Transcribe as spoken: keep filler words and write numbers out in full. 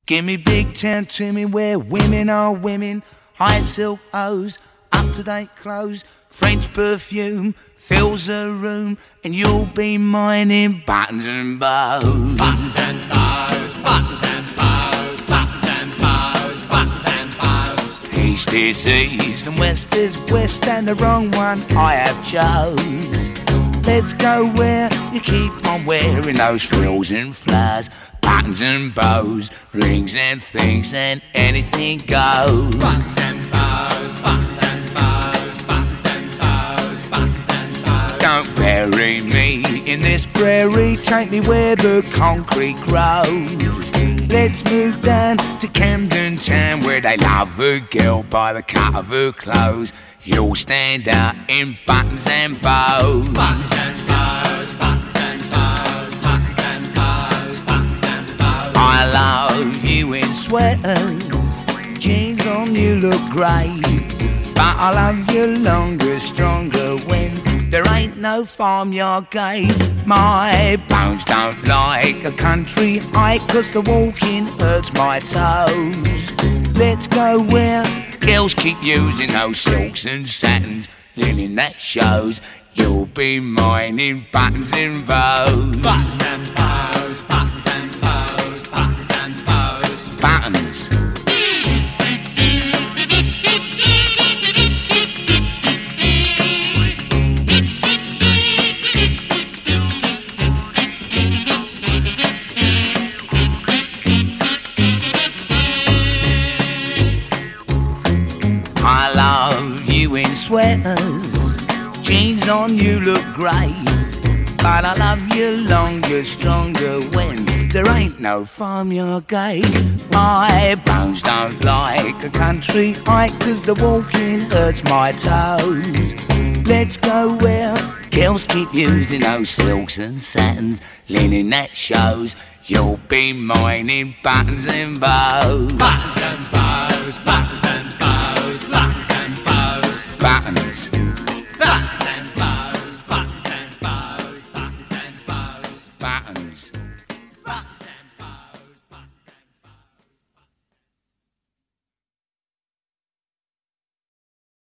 Give me big town Timmy where women are women, high silk hose, up-to-date clothes, French perfume fills the room, and you'll be mine in buttons and bows. Buttons and bows, buttons and bows, buttons and bows, buttons and bows. East is east and west is west, and the wrong one I have chose. Let's go where you keep on wearing those frills and flowers, buttons and bows, rings and things, and anything goes. Buttons and bows, buttons and bows, buttons and bows, buttons and bows. Don't bury me in this prairie, take me where the concrete grows. Let's move down to Camden Town where they love a girl by the cut of her clothes. You'll stand out in buttons and bows. Buttons and bows, buttons and bows, buttons and bows, buttons and bows. I love you in sweaters, jeans on you look great, but I love you longer, stronger when there ain't no farmyard gate. My bones don't like a country hike, cause the walking hurts my toes. Let's go where girls keep using those silks and satins, linen that shows. You'll be mine in buttons and bows. Buttons and bows, buttons and bows, buttons and bows. Buttons. I love you in sweaters, jeans on you look great, but I love you longer, stronger when there ain't no farmyard gate. My bones don't like a country hike, cause the walking hurts my toes. Let's go where girls keep using those silks and satins, linen that shows. You'll be mine in buttons and bows. Buttons and bows, buttons and bows, buttons and bows. Buttons. Buttons and bows, buttons and bows, buttons and bows. Buttons.